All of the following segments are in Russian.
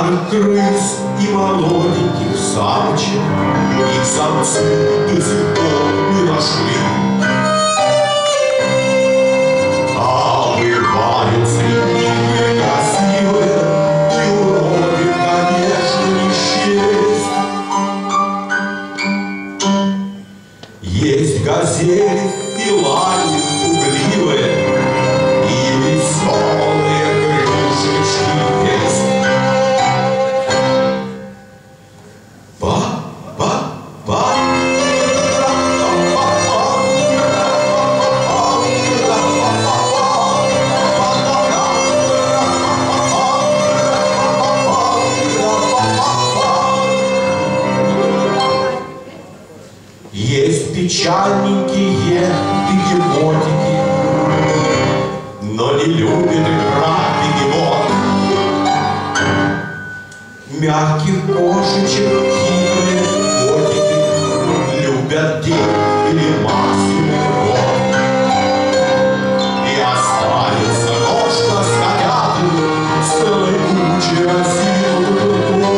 старых крыс и молоденьких самочек. Их самцы до сих пор не нашли. А бывают среди них красивые и уроды, конечно, не счесть. Есть газели и лани пугливые, и веселые крышечки есть. Есть печальненькие бегемотики, но не любит играть бегемот. Мягких кошечек хитрые котики любят день или максимум год. И останется ножка с котятами с целой кучей осиновых.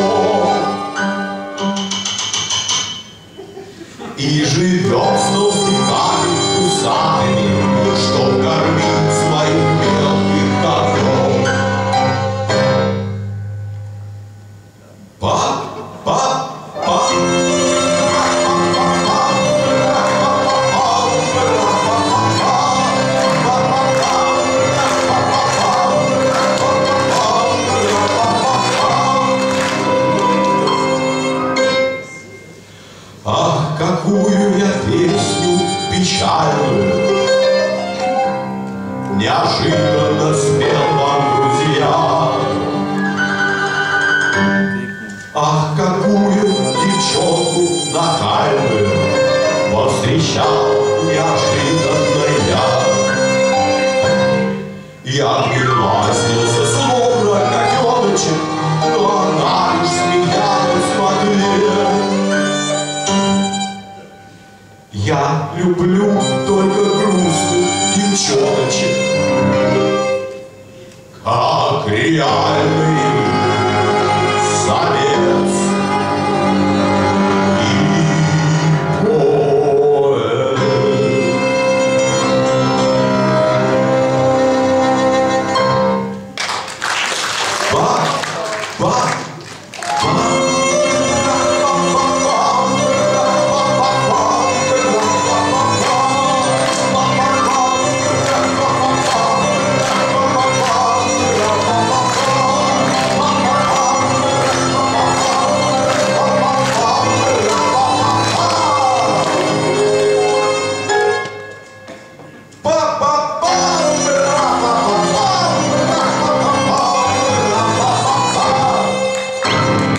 И живет с толстяками усатыми, чтоб кормить своих мелких котов. Ах, какую я песню печальную неожиданно спел вам, друзья. Ах, какую девчонку нахальную повстречал неожиданно я. Я гнилазнился, словно котеночек, но она лишь смеялась в ответ. Я люблю только грустных девчоночек, как реально.